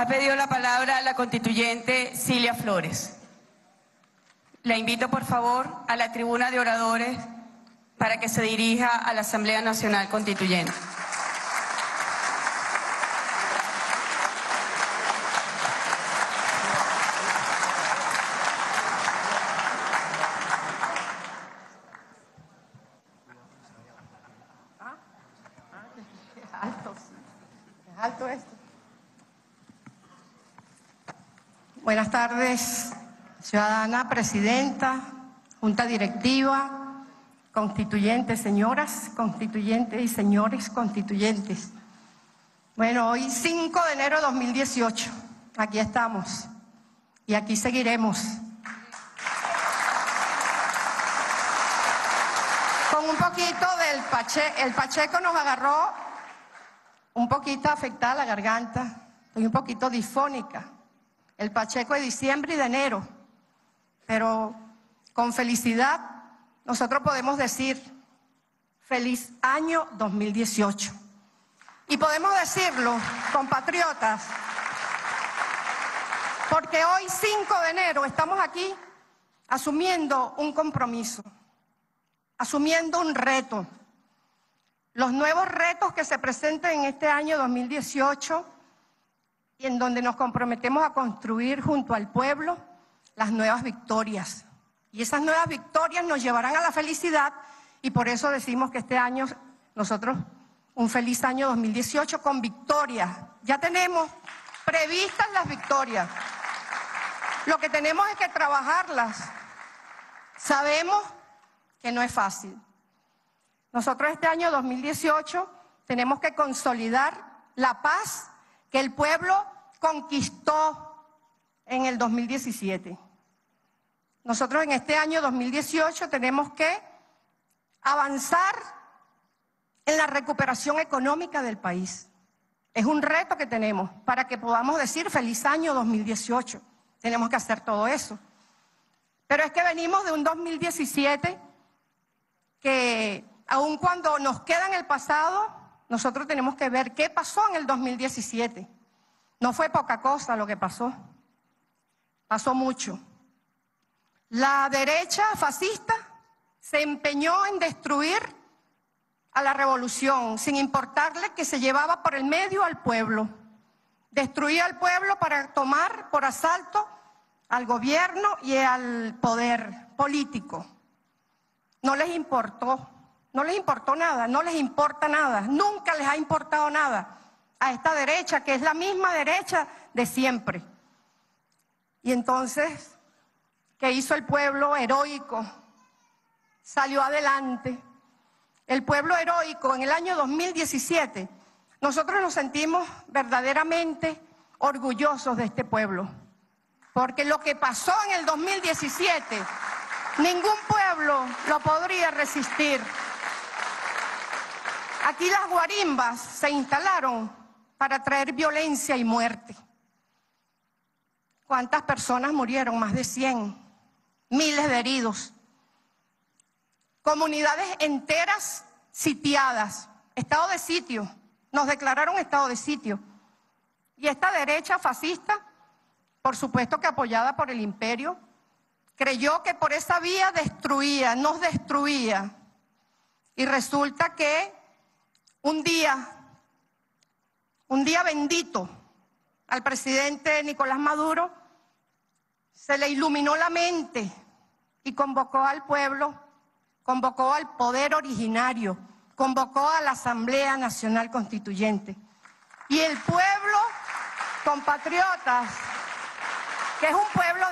pedido la palabra la constituyente Cilia Flores. La invito, por favor, a la tribuna de oradores para que se dirija a la Asamblea Nacional Constituyente. Alto esto. Buenas tardes, ciudadana presidenta, junta directiva, constituyentes, señoras constituyentes y señores constituyentes. Bueno, hoy 5 de enero de 2018, aquí estamos y aquí seguiremos. Con un poquito del el Pacheco nos agarró un poquito afectada la garganta, estoy un poquito disfónica. El Pacheco de diciembre y de enero, pero con felicidad nosotros podemos decir feliz año 2018. Y podemos decirlo, compatriotas, porque hoy 5 de enero estamos aquí asumiendo un compromiso, asumiendo un reto. Los nuevos retos que se presenten en este año 2018 y en donde nos comprometemos a construir junto al pueblo las nuevas victorias. Y esas nuevas victorias nos llevarán a la felicidad y por eso decimos que este año nosotros, un feliz año 2018 con victorias. Ya tenemos previstas las victorias. Lo que tenemos es que trabajarlas. Sabemos que no es fácil. Nosotros este año 2018 tenemos que consolidar la paz que el pueblo conquistó en el 2017. Nosotros en este año 2018 tenemos que avanzar en la recuperación económica del país. Es un reto que tenemos para que podamos decir feliz año 2018. Tenemos que hacer todo eso. Pero es que venimos de un 2017 que aun cuando nos queda en el pasado, nosotros tenemos que ver qué pasó en el 2017. No fue poca cosa lo que pasó. Pasó mucho. La derecha fascista se empeñó en destruir a la revolución, sin importarle que se llevaba por el medio al pueblo. Destruía al pueblo para tomar por asalto al gobierno y al poder político. No les importó. No les importó nada, no les importa nada, nunca les ha importado nada a esta derecha, que es la misma derecha de siempre. Y entonces, ¿qué hizo el pueblo heroico? Salió adelante. El pueblo heroico en el año 2017, nosotros nos sentimos verdaderamente orgullosos de este pueblo, porque lo que pasó en el 2017, ningún pueblo lo podría resistir. Aquí las guarimbas se instalaron para traer violencia y muerte. ¿Cuántas personas murieron? Más de 100, miles de heridos. Comunidades enteras sitiadas, estado de sitio, nos declararon estado de sitio. Y esta derecha fascista, por supuesto que apoyada por el imperio, creyó que por esa vía destruía, nos destruía. Y resulta que un día bendito, al presidente Nicolás Maduro se le iluminó la mente y convocó al pueblo, convocó al poder originario, convocó a la Asamblea Nacional Constituyente. Y el pueblo, compatriotas, que es un pueblo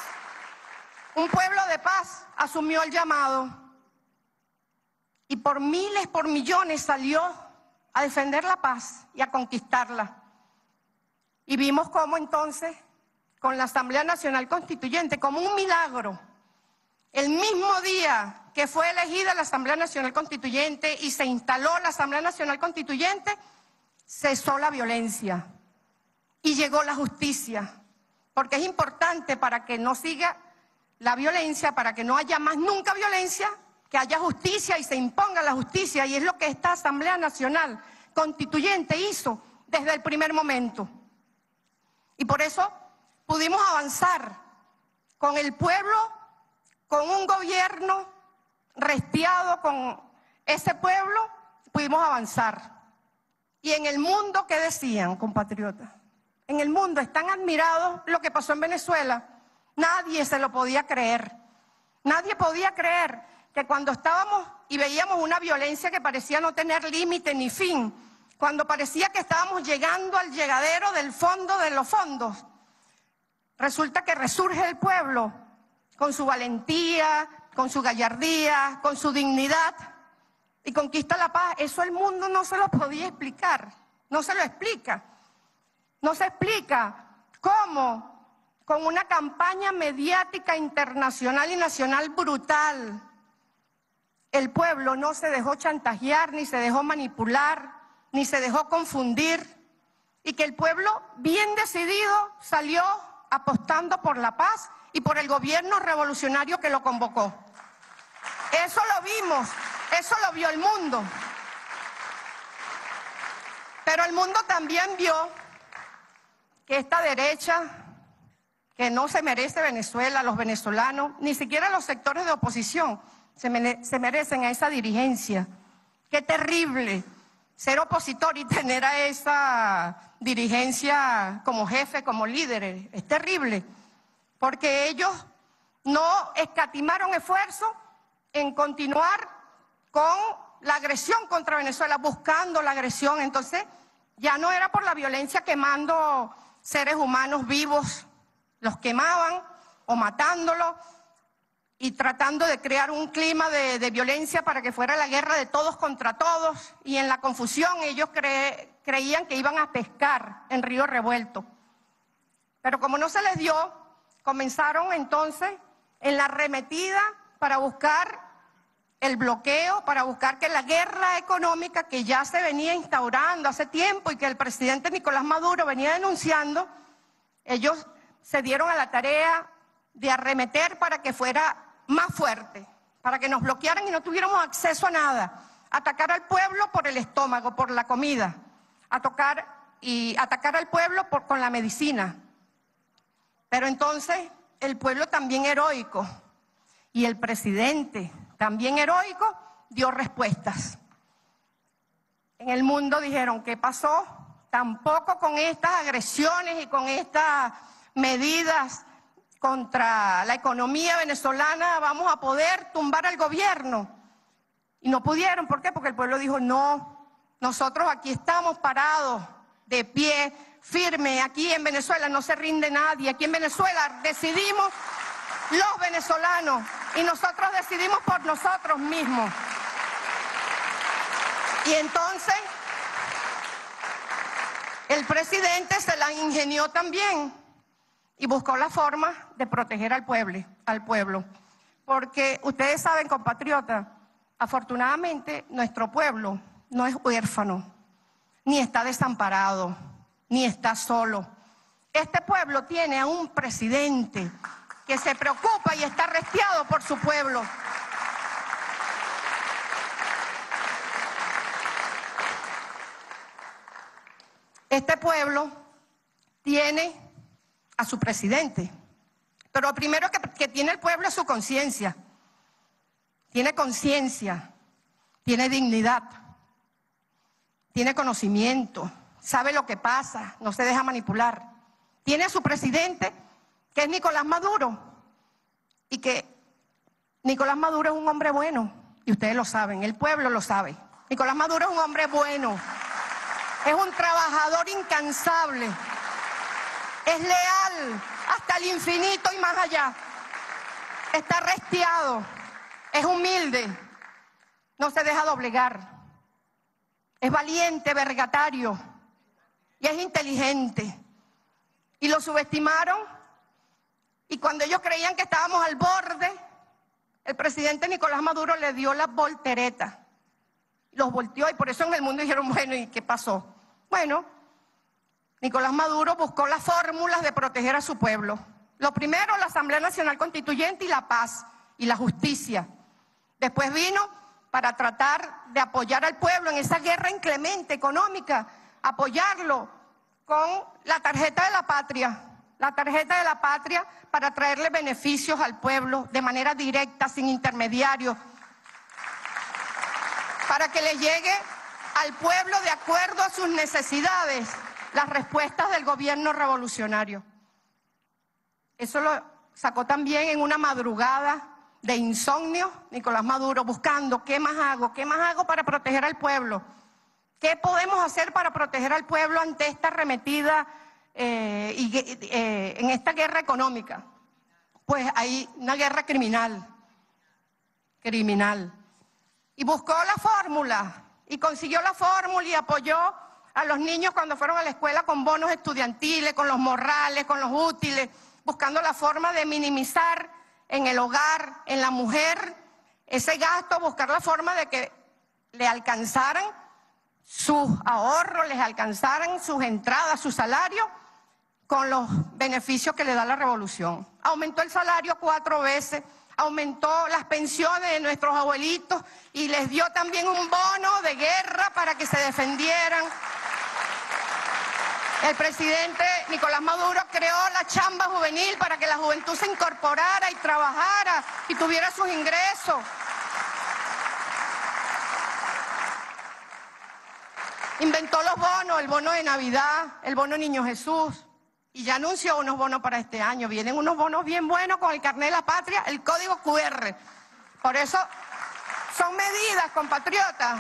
de paz, asumió el llamado. Y por miles, por millones salió a defender la paz y a conquistarla. Y vimos cómo entonces, con la Asamblea Nacional Constituyente, como un milagro, el mismo día que fue elegida la Asamblea Nacional Constituyente y se instaló la Asamblea Nacional Constituyente, cesó la violencia y llegó la justicia. Porque es importante para que no siga la violencia, para que no haya más nunca violencia, que haya justicia y se imponga la justicia, y es lo que esta Asamblea Nacional Constituyente hizo desde el primer momento. Y por eso pudimos avanzar con el pueblo, con un gobierno restiado con ese pueblo, pudimos avanzar. Y en el mundo, ¿qué decían, compatriotas? En el mundo están admirados lo que pasó en Venezuela. Nadie se lo podía creer. Nadie podía creer que cuando estábamos y veíamos una violencia que parecía no tener límite ni fin, cuando parecía que estábamos llegando al llegadero del fondo de los fondos, resulta que resurge el pueblo con su valentía, con su gallardía, con su dignidad y conquista la paz. Eso el mundo no se lo podía explicar, no se lo explica. No se explica cómo, con una campaña mediática internacional y nacional brutal, el pueblo no se dejó chantajear, ni se dejó manipular, ni se dejó confundir, y que el pueblo bien decidido salió apostando por la paz y por el gobierno revolucionario que lo convocó. Eso lo vimos, eso lo vio el mundo. Pero el mundo también vio que esta derecha, que no se merece Venezuela, los venezolanos, ni siquiera los sectores de oposición, se merecen a esa dirigencia. Qué terrible ser opositor y tener a esa dirigencia como jefe, como líderes. Es terrible, porque ellos no escatimaron esfuerzo en continuar con la agresión contra Venezuela, buscando la agresión. Entonces, ya no era por la violencia quemando seres humanos vivos, los quemaban o matándolos y tratando de crear un clima de violencia para que fuera la guerra de todos contra todos, y en la confusión ellos creían que iban a pescar en río revuelto. Pero como no se les dio, comenzaron entonces en la arremetida para buscar el bloqueo, para buscar que la guerra económica que ya se venía instaurando hace tiempo y que el presidente Nicolás Maduro venía denunciando, ellos se dieron a la tarea de arremeter para que fuera más fuerte, para que nos bloquearan y no tuviéramos acceso a nada, atacar al pueblo por el estómago, por la comida, atacar al pueblo con la medicina. Pero entonces el pueblo también heroico y el presidente también heroico dio respuestas. En el mundo dijeron, ¿qué pasó? Tampoco con estas agresiones y con estas medidas contra la economía venezolana vamos a poder tumbar al gobierno. Y no pudieron, ¿por qué? Porque el pueblo dijo, no, nosotros aquí estamos parados, de pie, firme, aquí en Venezuela no se rinde nadie, aquí en Venezuela decidimos los venezolanos y nosotros decidimos por nosotros mismos. Y entonces el presidente se la ingenió también y buscó la forma de proteger al pueblo. Porque ustedes saben, compatriotas, afortunadamente nuestro pueblo no es huérfano, ni está desamparado, ni está solo. Este pueblo tiene a un presidente que se preocupa y está restiado por su pueblo. Este pueblo tiene a su presidente, pero lo primero que tiene el pueblo es su conciencia. Tiene conciencia, tiene dignidad, tiene conocimiento, sabe lo que pasa, no se deja manipular. Tiene a su presidente, que es Nicolás Maduro, y que Nicolás Maduro es un hombre bueno, y ustedes lo saben, el pueblo lo sabe. Nicolás Maduro es un hombre bueno, es un trabajador incansable, es leal hasta el infinito y más allá, está restiado, es humilde, no se deja doblegar, es valiente, vergatario y es inteligente. Y lo subestimaron, y cuando ellos creían que estábamos al borde, el presidente Nicolás Maduro le dio la voltereta, los volteó, y por eso en el mundo dijeron, bueno, ¿y qué pasó? Bueno, Nicolás Maduro buscó las fórmulas de proteger a su pueblo. Lo primero, la Asamblea Nacional Constituyente y la paz y la justicia. Después vino para tratar de apoyar al pueblo en esa guerra inclemente económica, apoyarlo con la tarjeta de la patria para traerle beneficios al pueblo de manera directa, sin intermediarios, para que le llegue al pueblo de acuerdo a sus necesidades las respuestas del gobierno revolucionario. Eso lo sacó también en una madrugada de insomnio Nicolás Maduro, buscando qué más hago para proteger al pueblo, qué podemos hacer para proteger al pueblo ante esta arremetida en esta guerra económica. Pues hay una guerra criminal, y buscó la fórmula y consiguió la fórmula y apoyó a los niños cuando fueron a la escuela con bonos estudiantiles, con los morrales, con los útiles, buscando la forma de minimizar en el hogar, en la mujer, ese gasto, buscar la forma de que le alcanzaran sus ahorros, les alcanzaran sus entradas, su salario, con los beneficios que le da la revolución. Aumentó el salario 4 veces, aumentó las pensiones de nuestros abuelitos y les dio también un bono de guerra para que se defendieran. El presidente Nicolás Maduro creó la chamba juvenil para que la juventud se incorporara y trabajara y tuviera sus ingresos. Inventó los bonos, el bono de Navidad, el bono Niño Jesús, y ya anunció unos bonos para este año. Vienen unos bonos bien buenos con el carnet de la patria, el código QR. Por eso son medidas, compatriotas,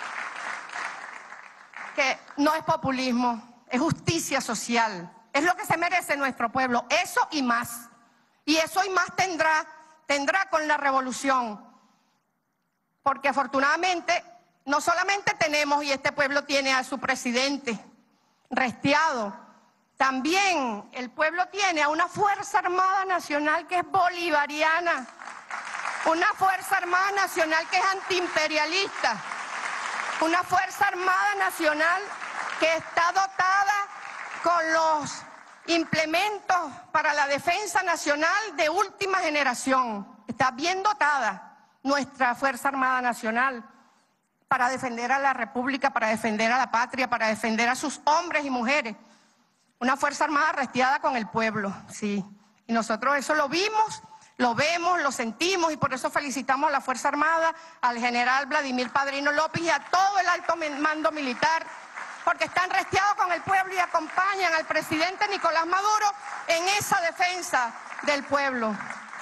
que no es populismo. Es justicia social, es lo que se merece nuestro pueblo, eso y más. Y eso y más tendrá con la revolución. Porque afortunadamente no solamente tenemos, y este pueblo tiene a su presidente Restiado, también el pueblo tiene a una Fuerza Armada Nacional que es bolivariana, una Fuerza Armada Nacional que es antiimperialista, una Fuerza Armada Nacional que está dotada con los implementos para la defensa nacional de última generación. Está bien dotada nuestra Fuerza Armada Nacional para defender a la República, para defender a la patria, para defender a sus hombres y mujeres. Una Fuerza Armada restiada con el pueblo, sí. Y nosotros eso lo vimos, lo vemos, lo sentimos, y por eso felicitamos a la Fuerza Armada, al general Vladimir Padrino López y a todo el alto mando militar, porque están restiados con el pueblo y acompañan al presidente Nicolás Maduro en esa defensa del pueblo.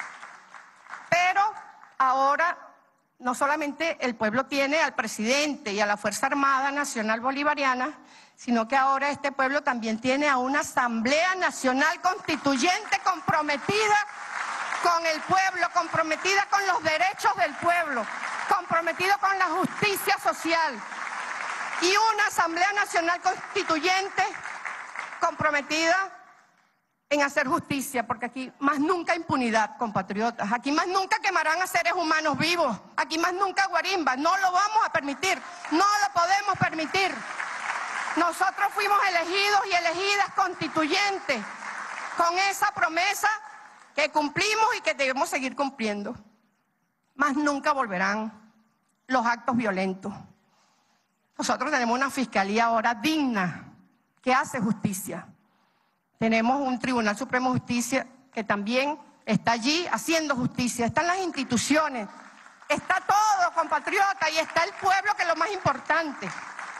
Pero ahora no solamente el pueblo tiene al presidente y a la Fuerza Armada Nacional Bolivariana, sino que ahora este pueblo también tiene a una Asamblea Nacional Constituyente comprometida con el pueblo, comprometida con los derechos del pueblo, comprometida con la justicia social. Y una Asamblea Nacional Constituyente comprometida en hacer justicia, porque aquí más nunca impunidad, compatriotas. Aquí más nunca quemarán a seres humanos vivos. Aquí más nunca guarimba. No lo vamos a permitir. No lo podemos permitir. Nosotros fuimos elegidos y elegidas constituyentes con esa promesa que cumplimos y que debemos seguir cumpliendo. Más nunca volverán los actos violentos. Nosotros tenemos una fiscalía ahora digna, que hace justicia. Tenemos un Tribunal Supremo de Justicia que también está allí haciendo justicia. Están las instituciones, está todo, compatriota, y está el pueblo, que es lo más importante.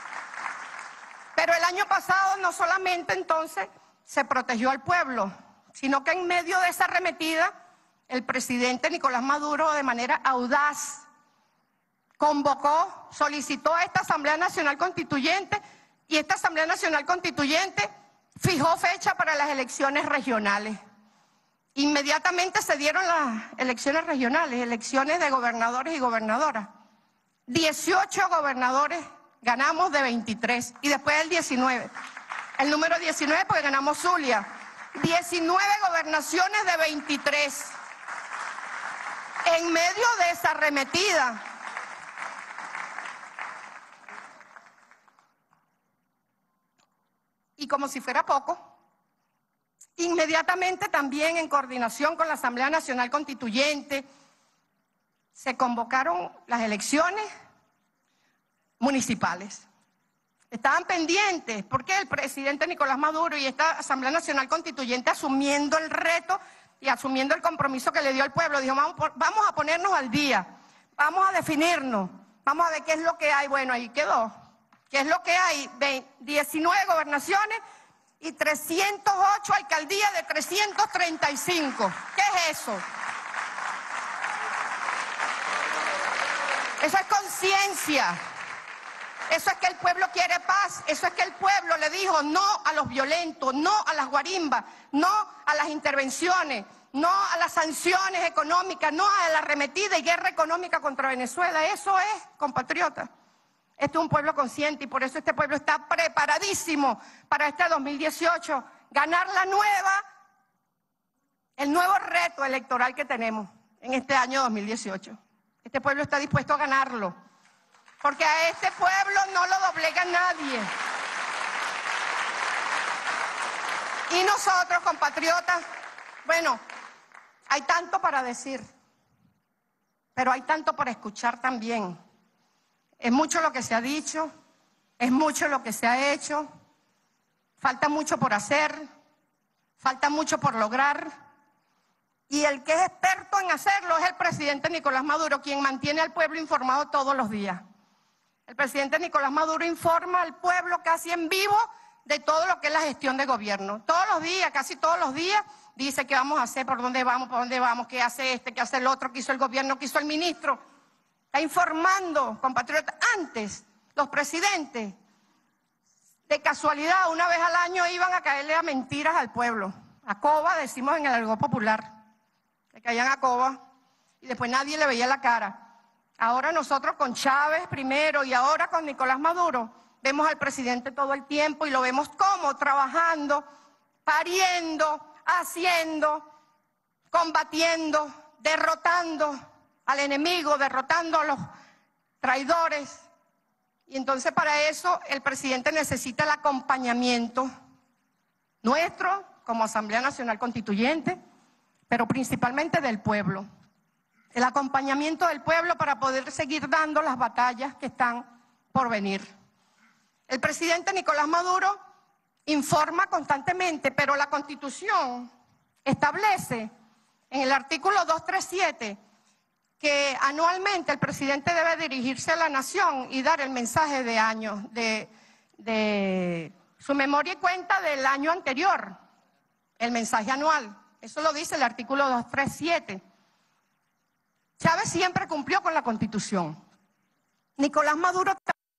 Pero el año pasado no solamente entonces se protegió al pueblo, sino que en medio de esa arremetida, el presidente Nicolás Maduro, de manera audaz, convocó, solicitó a esta Asamblea Nacional Constituyente, y esta Asamblea Nacional Constituyente fijó fecha para las elecciones regionales. Inmediatamente se dieron las elecciones regionales, elecciones de gobernadores y gobernadoras. 18 gobernadores ganamos de 23, y después el 19. El número 19 porque ganamos Zulia. 19 gobernaciones de 23. En medio de esa arremetida. Y como si fuera poco, inmediatamente también en coordinación con la Asamblea Nacional Constituyente, se convocaron las elecciones municipales. estaban pendientes, porque el presidente Nicolás Maduro y esta Asamblea Nacional Constituyente, asumiendo el reto y asumiendo el compromiso que le dio al pueblo, dijo, vamos a ponernos al día, vamos a definirnos, vamos a ver qué es lo que hay. Bueno, ahí quedó. ¿Qué es lo que hay? 19 gobernaciones y 308 alcaldías de 335. ¿Qué es eso? Eso es conciencia. Eso es que el pueblo quiere paz. Eso es que el pueblo le dijo no a los violentos, no a las guarimbas, no a las intervenciones, no a las sanciones económicas, no a la arremetida y guerra económica contra Venezuela. Eso es, compatriotas. Este es un pueblo consciente y por eso este pueblo está preparadísimo para este 2018, ganar el nuevo reto electoral que tenemos en este año 2018. Este pueblo está dispuesto a ganarlo, porque a este pueblo no lo doblega nadie. Y nosotros, compatriotas, bueno, hay tanto para decir, pero hay tanto por escuchar también. Es mucho lo que se ha dicho, es mucho lo que se ha hecho, falta mucho por hacer, falta mucho por lograr, y el que es experto en hacerlo es el presidente Nicolás Maduro, quien mantiene al pueblo informado todos los días. El presidente Nicolás Maduro informa al pueblo casi en vivo de todo lo que es la gestión de gobierno. Todos los días, casi todos los días, dice qué vamos a hacer, por dónde vamos, qué hace este, qué hace el otro, qué hizo el gobierno, qué hizo el ministro. Está informando, compatriotas. Antes, los presidentes, de casualidad, una vez al año iban a caerle a mentiras al pueblo. A coba, decimos en el argot popular. Le caían a coba y después nadie le veía la cara. Ahora nosotros con Chávez primero y ahora con Nicolás Maduro, vemos al presidente todo el tiempo y lo vemos como trabajando, pariendo, haciendo, combatiendo, derrotando al enemigo, derrotando a los traidores. Y entonces para eso el presidente necesita el acompañamiento nuestro como Asamblea Nacional Constituyente, pero principalmente del pueblo. El acompañamiento del pueblo para poder seguir dando las batallas que están por venir. El presidente Nicolás Maduro informa constantemente, pero la Constitución establece en el artículo 237 que anualmente el presidente debe dirigirse a la nación y dar el mensaje de año, de su memoria y cuenta del año anterior, el mensaje anual. Eso lo dice el artículo 237. Chávez siempre cumplió con la Constitución. Nicolás Maduro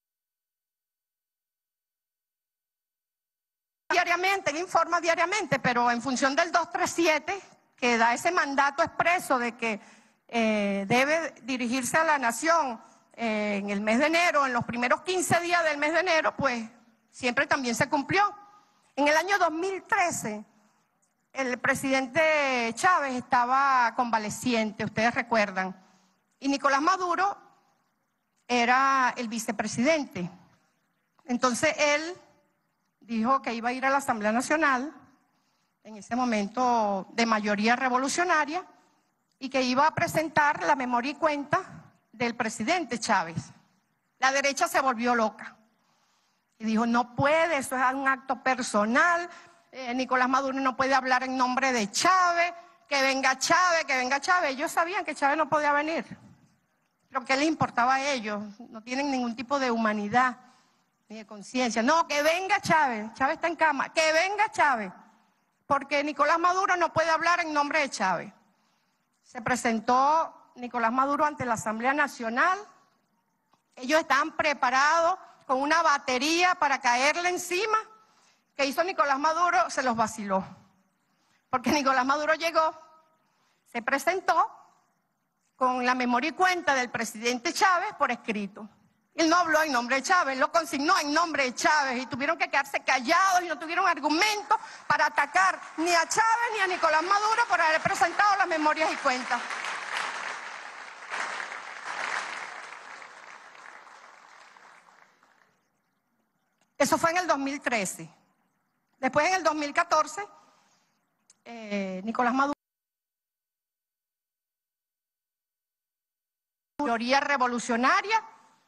diariamente, él informa diariamente, pero en función del 237, que da ese mandato expreso de que debe dirigirse a la nación en el mes de enero, en los primeros 15 días del mes de enero, pues siempre también se cumplió. En el año 2013, el presidente Chávez estaba convaleciente, ustedes recuerdan, y Nicolás Maduro era el vicepresidente. Entonces él dijo que iba a ir a la Asamblea Nacional, en ese momento de mayoría revolucionaria, y que iba a presentar la memoria y cuenta del presidente Chávez. La derecha se volvió loca y dijo, no puede, eso es un acto personal, Nicolás Maduro no puede hablar en nombre de Chávez, que venga Chávez, que venga Chávez. Ellos sabían que Chávez no podía venir, pero ¿qué les importaba a ellos? No tienen ningún tipo de humanidad ni de conciencia. No, que venga Chávez, Chávez está en cama, que venga Chávez, porque Nicolás Maduro no puede hablar en nombre de Chávez. Se presentó Nicolás Maduro ante la Asamblea Nacional. Ellos estaban preparados con una batería para caerle encima. ¿Qué hizo Nicolás Maduro? Se los vaciló. Porque Nicolás Maduro llegó, se presentó con la memoria y cuenta del presidente Chávez por escrito. Él no habló en nombre de Chávez, lo consignó en nombre de Chávez y tuvieron que quedarse callados y no tuvieron argumentos para atacar ni a Chávez ni a Nicolás Maduro por haber presentado las memorias y cuentas. Eso fue en el 2013. Después en el 2014, Nicolás Maduro, mayoría revolucionaria,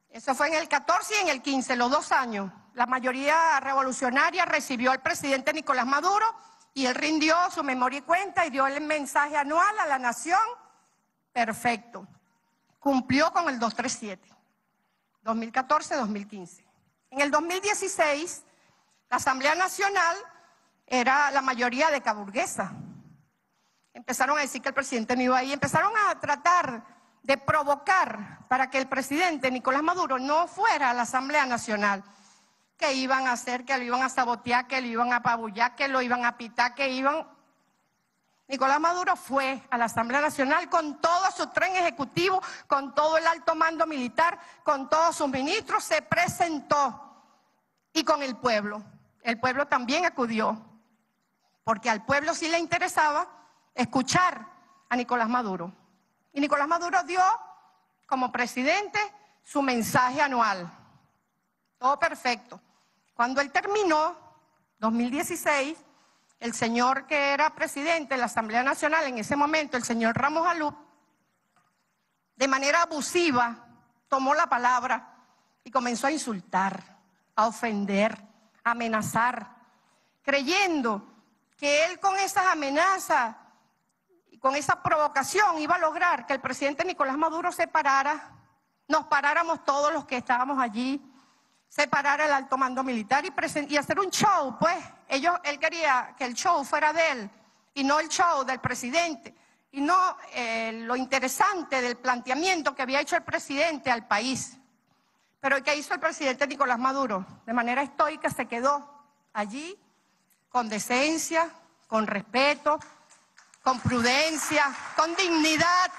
Eso fue en el 14 y en el 15, los 2 años. La mayoría revolucionaria recibió al presidente Nicolás Maduro y él rindió su memoria y cuenta y dio el mensaje anual a la nación. Perfecto. Cumplió con el 237, 2014-2015. En el 2016, la Asamblea Nacional era la mayoría de caburguesa. Empezaron a decir que el presidente no iba ahí, empezaron a tratar de provocar para que el presidente Nicolás Maduro no fuera a la Asamblea Nacional. Que iban a hacer, que lo iban a sabotear, que lo iban a apabullar, que lo iban a pitar, que iban... Nicolás Maduro fue a la Asamblea Nacional con todo su tren ejecutivo, con todo el alto mando militar, con todos sus ministros, se presentó y con el pueblo. El pueblo también acudió, porque al pueblo sí le interesaba escuchar a Nicolás Maduro. Y Nicolás Maduro dio como presidente su mensaje anual. Todo perfecto. Cuando él terminó, 2016, el señor que era presidente de la Asamblea Nacional en ese momento, el señor Ramos Alup, de manera abusiva tomó la palabra y comenzó a insultar, a ofender, a amenazar, creyendo que él con esas amenazas y con esa provocación iba a lograr que el presidente Nicolás Maduro se parara, nos paráramos todos los que estábamos allí, separar el alto mando militar y hacer un show, pues. Él quería que el show fuera de él y no el show del presidente. Y no lo interesante del planteamiento que había hecho el presidente al país. Pero ¿qué hizo el presidente Nicolás Maduro? De manera estoica se quedó allí, con decencia, con respeto, con prudencia, con dignidad.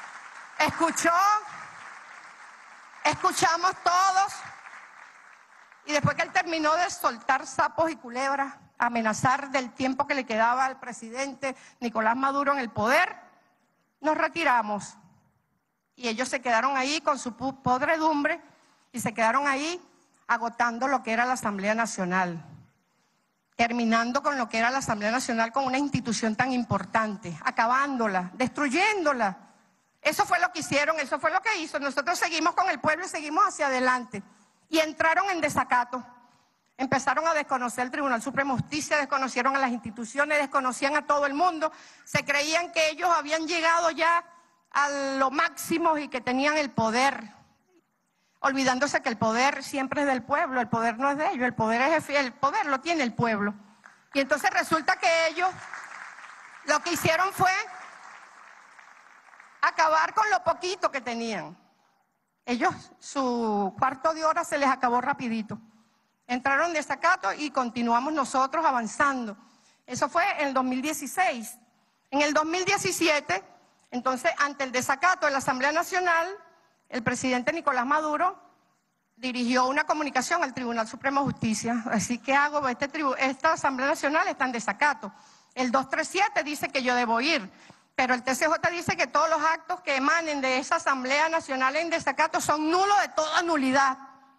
Escuchamos todos. Y después que él terminó de soltar sapos y culebras, amenazar del tiempo que le quedaba al presidente Nicolás Maduro en el poder, nos retiramos. Y ellos se quedaron ahí con su podredumbre y se quedaron ahí agotando lo que era la Asamblea Nacional, terminando con lo que era la Asamblea Nacional como una institución tan importante, acabándola, destruyéndola. Eso fue lo que hicieron, eso fue lo que hizo. Nosotros seguimos con el pueblo y seguimos hacia adelante. Y entraron en desacato. Empezaron a desconocer el Tribunal Supremo de Justicia, desconocieron a las instituciones, desconocían a todo el mundo. Se creían que ellos habían llegado ya a lo máximo y que tenían el poder. Olvidándose que el poder siempre es del pueblo, el poder no es de ellos, el poder lo tiene el pueblo. Y entonces resulta que ellos lo que hicieron fue acabar con lo poquito que tenían. Ellos, su cuarto de hora se les acabó rapidito. Entraron en desacato y continuamos nosotros avanzando. Eso fue en el 2016. En el 2017, entonces, ante el desacato de la Asamblea Nacional, el presidente Nicolás Maduro dirigió una comunicación al Tribunal Supremo de Justicia. Así que hago, esta Asamblea Nacional está en desacato. El 237 dice que yo debo ir. Pero el TCJ dice que todos los actos que emanen de esa Asamblea Nacional en desacato son nulos de toda nulidad.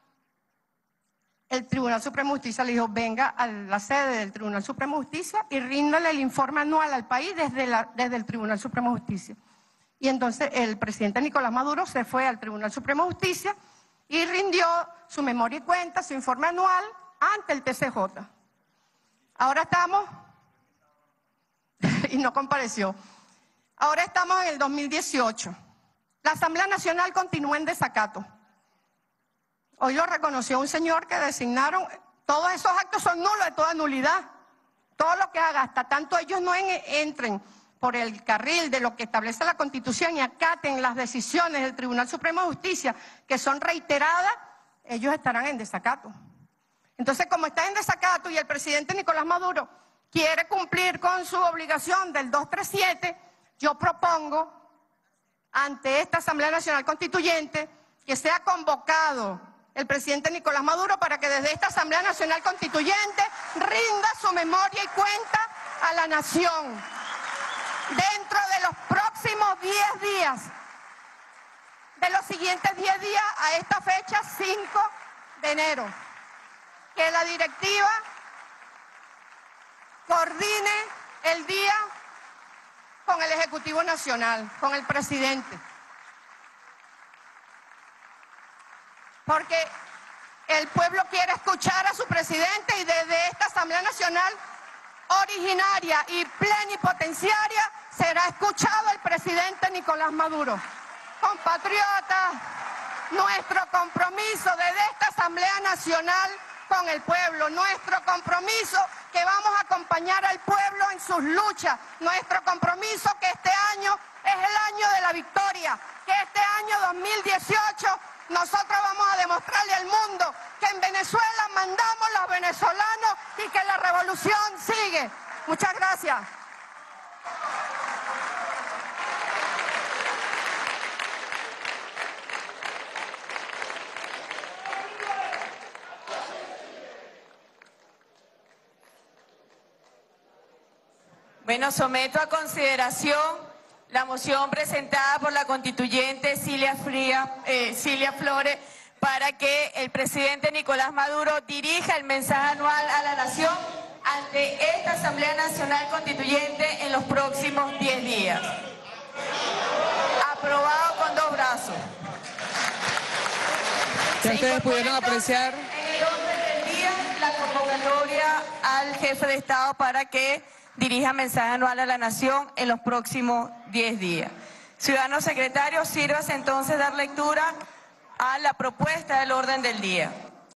El Tribunal Supremo de Justicia le dijo, venga a la sede del Tribunal Supremo de Justicia y ríndale el informe anual al país desde el Tribunal Supremo de Justicia. Y entonces el presidente Nicolás Maduro se fue al Tribunal Supremo de Justicia y rindió su memoria y cuenta, su informe anual ante el TCJ. Ahora estamos, y no compareció. Ahora estamos en el 2018. La Asamblea Nacional continúa en desacato. Hoy lo reconoció un señor que designaron, todos esos actos son nulos de toda nulidad. Todo lo que haga, hasta tanto ellos no entren por el carril de lo que establece la Constitución y acaten las decisiones del Tribunal Supremo de Justicia, que son reiteradas, ellos estarán en desacato. Entonces, como está en desacato y el presidente Nicolás Maduro quiere cumplir con su obligación del 237, yo propongo ante esta Asamblea Nacional Constituyente que sea convocado el presidente Nicolás Maduro para que desde esta Asamblea Nacional Constituyente rinda su memoria y cuenta a la nación. Dentro de los próximos 10 días, de los siguientes 10 días a esta fecha, 5 de enero, que la directiva coordine el día con el Ejecutivo Nacional, con el presidente. porque el pueblo quiere escuchar a su presidente y desde esta Asamblea Nacional originaria y plenipotenciaria será escuchado el presidente Nicolás Maduro. Compatriotas, nuestro compromiso desde esta Asamblea Nacional con el pueblo, nuestro compromiso que vamos a acompañar al pueblo en sus luchas, nuestro compromiso que este año es el año de la victoria, que este año 2018 nosotros vamos a demostrarle al mundo que en Venezuela mandamos los venezolanos y que la revolución sigue. Muchas gracias. Bueno, someto a consideración la moción presentada por la constituyente Cilia Flores para que el presidente Nicolás Maduro dirija el mensaje anual a la nación ante esta Asamblea Nacional Constituyente en los próximos 10 días. Aprobado con 2 brazos. Ya ustedes pudieron apreciar. En el orden del día, la convocatoria al jefe de Estado para que dirija mensaje anual a la nación en los próximos 10 días. Ciudadano secretario, sírvase entonces dar lectura a la propuesta del orden del día.